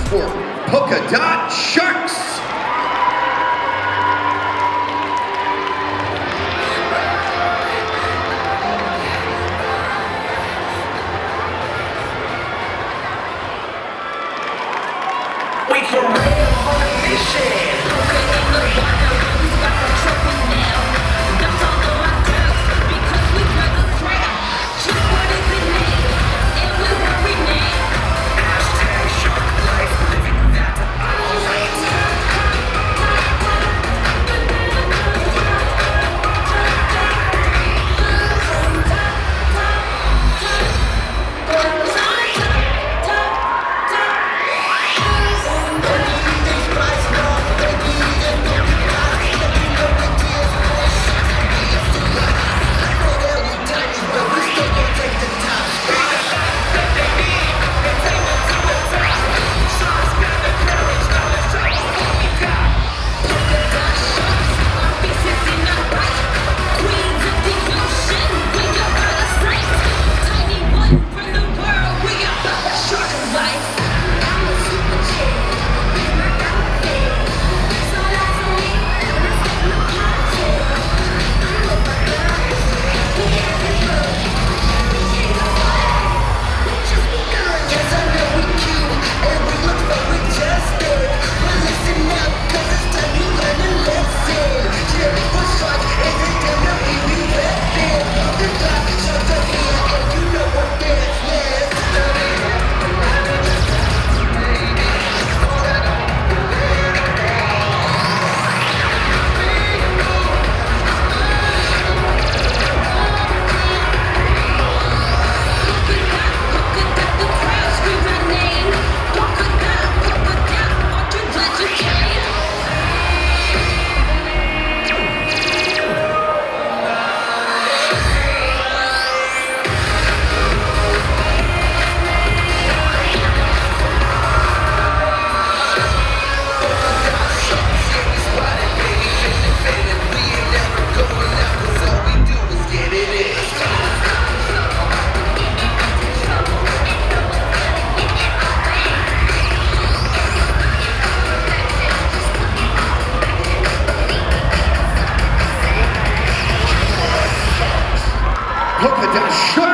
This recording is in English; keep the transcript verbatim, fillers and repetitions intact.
for Polkadot Sharks. We for real on a mission. Open in the water, we got the trophy now. That's all of our girls, because we got the crown. Just what is it name? And we will rename. Hashtag shark life, living that alright. Polkadot Sharks.